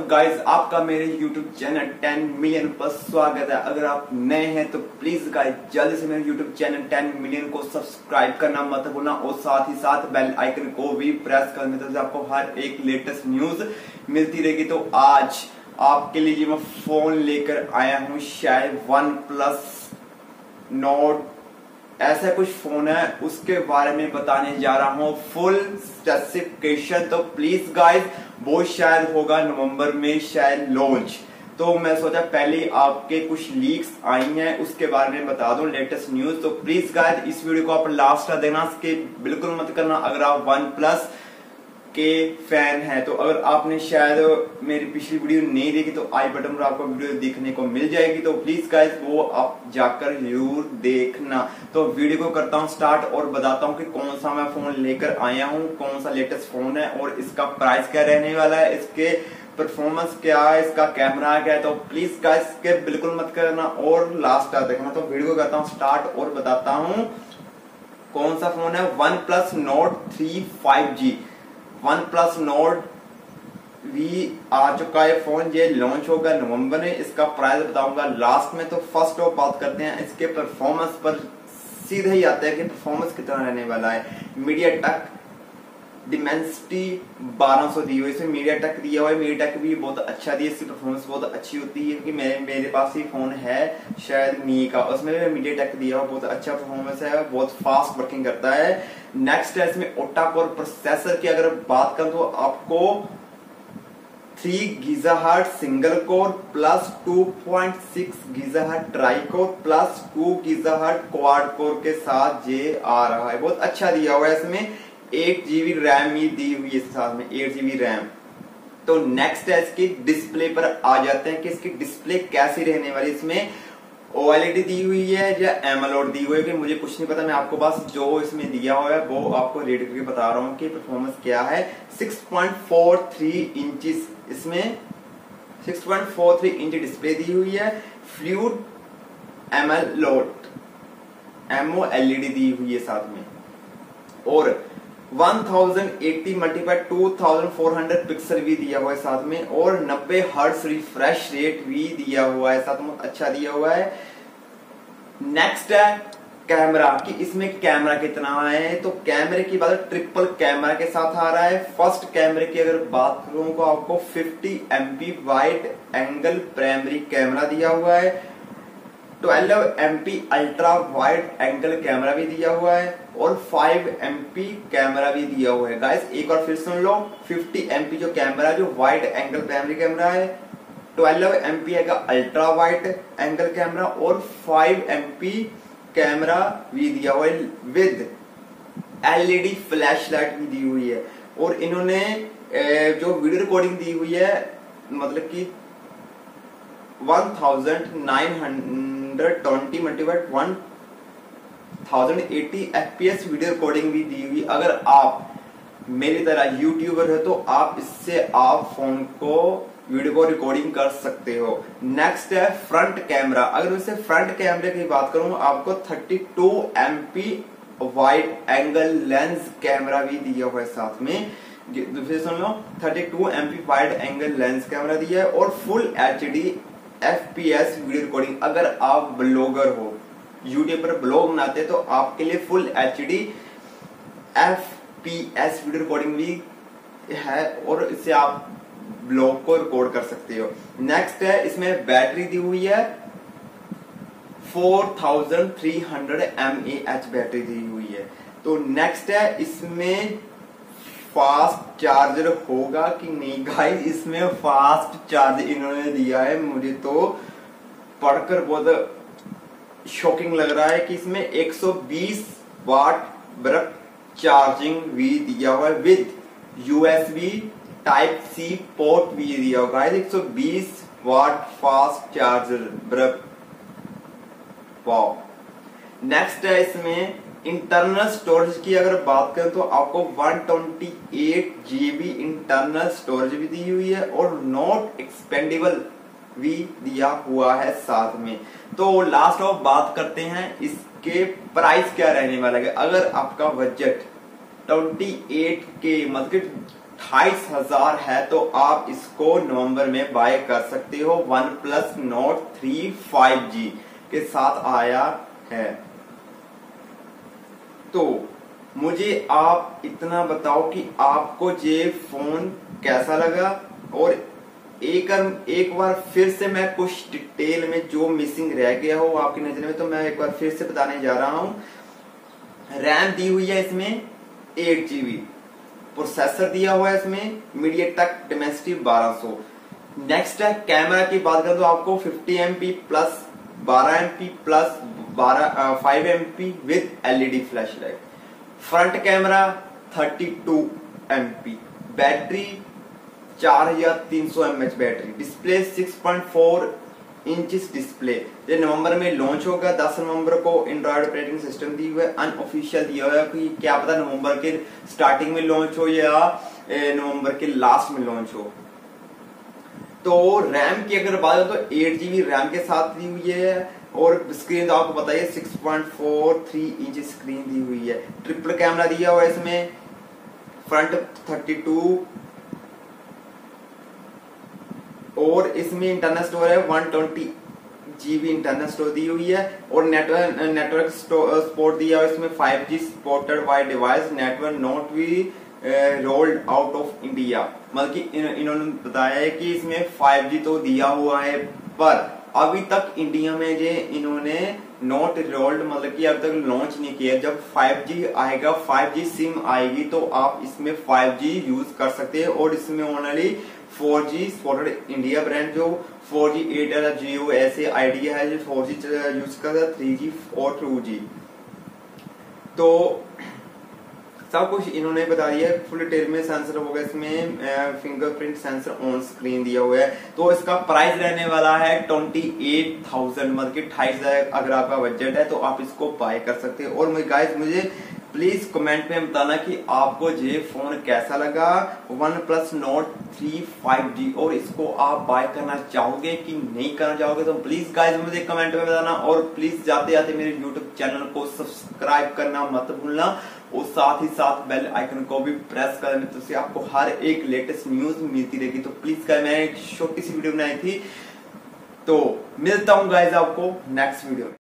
Guys आपका मेरे YouTube channel 10 million पर स्वागत है। अगर आप नए हैं तो प्लीज गाइज जल्दी से मेरे YouTube चैनल 10 मिलियन को सब्सक्राइब करना मत भूलना और साथ ही साथ बेल आइकन को भी प्रेस करने तो आपको हर एक लेटेस्ट न्यूज मिलती रहेगी। तो आज आपके लिए मैं फोन लेकर आया हूँ, शायद OnePlus Nord ऐसा कुछ फोन है, उसके बारे में बताने जा रहा हूँ फुल स्पेसिफिकेशन। तो प्लीज गाइज वो शायद होगा नवंबर में शायद लॉन्च। तो मैं सोचा पहले आपके कुछ लीक्स आई हैं उसके बारे में बता दूं लेटेस्ट न्यूज। तो प्लीज गाइज इस वीडियो को आप लास्ट तक देखना, स्किप बिल्कुल मत करना अगर आप OnePlus के फैन है। तो अगर आपने शायद मेरी पिछली वीडियो नहीं देखी तो आई बटन पर आपको वीडियो देखने को मिल जाएगी, तो प्लीज गाइस वो आप जाकर जरूर देखना। तो वीडियो को करता हूं स्टार्ट और बताता हूं कि कौन सा मैं फोन लेकर आया हूं, कौन सा लेटेस्ट फोन है और इसका प्राइस क्या रहने वाला है, इसके परफॉर्मेंस क्या है, इसका कैमरा क्या है। तो प्लीज गाइस स्किप बिल्कुल मत करना और लास्ट तक देखना। तो वीडियो को करता हूँ स्टार्ट और बताता हूँ कौन सा फोन है। OnePlus Nord 3 5G OnePlus Nord V आ चुका है फोन, ये लॉन्च होगा नवंबर में। इसका प्राइस बताऊंगा लास्ट में। तो फर्स्ट ऑफ बात करते हैं इसके परफॉर्मेंस पर, सीधे ही आते हैं कि परफॉर्मेंस कितना रहने वाला है। MediaTek Dimensity 1200 दी हुई, इसमें MediaTek दिया हुआ है। MediaTek भी बहुत अच्छा दिया, इसकी परफॉर्मेंस बहुत अच्छी होती है क्योंकि मेरे पास ही फोन है शायद मी का, उसमें MediaTek दिया हुआ, बहुत अच्छा परफॉर्मेंस है, बहुत फास्ट वर्किंग करता है। नेक्स्ट है इसमें ओक्टा कोर प्रोसेसर की अगर बात करें तो आपको 3 GHz single core plus 2.6 GHz tri core plus 2 GHz quad core के साथ ये आ रहा है, बहुत अच्छा दिया हुआ है। इसमें 8 GB रैम ही दी हुई है, साथ में 8 GB रैम। तो नेक्स्ट है इसकी डिस्प्ले पर आ जाते हैं कि इसकी डिस्प्ले कैसी रहने वाली। इसमें OLED दी हुई है या AMOLED दी हुई है कि मुझे कुछ नहीं पता, मैं आपको बस जो इसमें दिया हुआ है वो आपको रेड करके बता रहा हूँ कि परफॉर्मेंस क्या है। 6.43 इंचेस इसमें 6.43 इंच डिस्प्ले दी हुई है। फ्लूइड AMOLED दी हुई है साथ में, और 1080 × 2400 पिक्सल भी दिया हुआ है साथ में, और 90 हर्ट्ज रिफ्रेश रेट भी दिया हुआ है साथ में, अच्छा दिया हुआ है। नेक्स्ट है कैमरा कि इसमें कैमरा कितना है। तो कैमरे की बात ट्रिपल कैमरा के साथ आ रहा है। फर्स्ट कैमरे की अगर बात करूं तो आपको 50 MP wide angle primary camera दिया हुआ है, 12 MP ultra wide angle camera भी दिया हुआ है, और 5 MP कैमरा भी दिया हुआ है। गाइस एक बार फिर सुन लो, 50 MP जो कैमरा जो वाइड एंगल प्राइमरी कैमरा है, 12 MP है अल्ट्रा वाइड एंगल कैमरा, और 5 MP कैमरा भी दिया हुआ है विद LED फ्लैश लाइट भी दी हुई है। और इन्होंने जो वीडियो रिकॉर्डिंग दी हुई है मतलब कि 1920 × 1080 FPS वीडियो रिकॉर्डिंग भी दी हुई। अगर आप मेरी तरह यूट्यूबर है तो आप इससे आप फोन को वीडियो को रिकॉर्डिंग कर सकते हो। नेक्स्ट है फ्रंट कैमरा। अगर मैं फ्रंट कैमरे की बात करूं आपको 32 MP wide angle lens camera भी दिया हुआ है साथ में, दूसरे सुन लो 32 MP wide angle lens camera दिया है, और full HD FPS video recording. अगर आप ब्लॉगर हो, यूट्यूब पर ब्लॉग बनाते तो आपके लिए full HD FPS video recording भी है, और इससे आप ब्लॉग को रिकॉर्ड कर सकते हो। नेक्स्ट है इसमें बैटरी दी हुई है 4300 mAh बैटरी दी हुई है। तो नेक्स्ट है इसमें फास्ट चार्जर होगा कि नहीं। गाइस इसमें फास्ट चार्ज इन्होंने दिया है, मुझे तो पढ़कर बहुत शॉकिंग लग रहा है कि इसमें 120 वाट ब्रक चार्जिंग भी दिया हुआ है विद USB Type-C पोर्ट भी दिया होगा। 120 वाट फास्ट चार्जर ब्रक, वाओ। नेक्स्ट है इसमें इंटरनल स्टोरेज की अगर बात करें तो आपको 128 GB इंटरनल स्टोरेज भी दी हुई है, और नॉट एक्सपेंडेबल भी दिया हुआ है साथ में। तो लास्ट ऑफ बात करते हैं इसके प्राइस क्या रहने वाला है। अगर आपका बजट 28K मतलब 28,000 है तो आप इसको नवंबर में बाय कर सकते हो। OnePlus Nord 3 5G के साथ आया है। तो मुझे आप इतना बताओ कि आपको ये फोन कैसा लगा, और एक बार फिर से मैं कुछ डिटेल में जो मिसिंग रह गया हो आपकी नजर में, तो मैं एक बार फिर से बताने जा रहा हूं। रैम दी हुई है इसमें 8GB, प्रोसेसर दिया हुआ है इसमें MediaTek Dimensity 1200। नेक्स्ट है कैमरा की बात करें तो आपको 50MP plus 12MP plus 5MP with LED flashlight. Front camera 32MP, battery 4300 mAh battery, display 6.4 inch display. ये नवंबर में लॉन्च होगा। 10 नवंबर को एंड्रॉइड ऑपरेटिंग सिस्टम दी हुआ है, अनऑफिशियल दिया हुआ है कि क्या पता नवंबर के स्टार्टिंग में लॉन्च हो या नवंबर के लास्ट में लॉन्च हो। तो रैम की अगर बात हो तो 8GB रैम के साथ दी हुई है, और स्क्रीन तो आपको पता है 6.43 इंच स्क्रीन दी हुई है। ट्रिपल कैमरा दिया हुआ है इसमें, फ्रंट 32 और इसमें इंटरनल स्टोर है 120GB इंटरनल स्टोर दी हुई है, और नेटवर्क सपोर्ट दिया है इसमें 5G supported by device, network not be rolled out of India. मतलब कि इन्होंने बताया है कि इसमें 5G तो दिया हुआ है, पर अभी तक इंडिया में ये इन्होंने नॉट रोल्ड मतलब कि अभी तक लॉन्च नहीं किया। जब 5G आएगा, 5G सिम आएगी तो आप इसमें 5G यूज कर सकते हैं, और इसमें only 4G supported India brand जो 4G एयरटेल जियो ऐसे आइडिया है जो 4G यूज करता है, 3G और 2G। तो सब कुछ इन्होंने बता दिया है। फुल डिटेल में सेंसर होगा इसमें, फिंगरप्रिंट सेंसर ऑन स्क्रीन दिया हुआ है। तो इसका प्राइस रहने वाला है 28,000, मतलब कि 28,000 अगर आपका बजट है तो आप इसको बाय कर सकते हो। और गाइस मुझे प्लीज कमेंट में बताना कि आपको ये फोन कैसा लगा, OnePlus Nord 3 5G, और इसको आप बाय करना चाहोगे कि नहीं करना चाहोगे। तो प्लीज गाइस मुझे कमेंट में बताना, और प्लीज जाते जाते मेरे YouTube चैनल को सब्सक्राइब करना मत भूलना, और साथ ही साथ बेल आइकन को भी प्रेस कर देना, तो आपको हर एक लेटेस्ट न्यूज मिलती रहेगी। तो प्लीज गाइस मैंने एक छोटी सी वीडियो बनाई थी, तो मिलता हूँ गाइस आपको नेक्स्ट वीडियो में।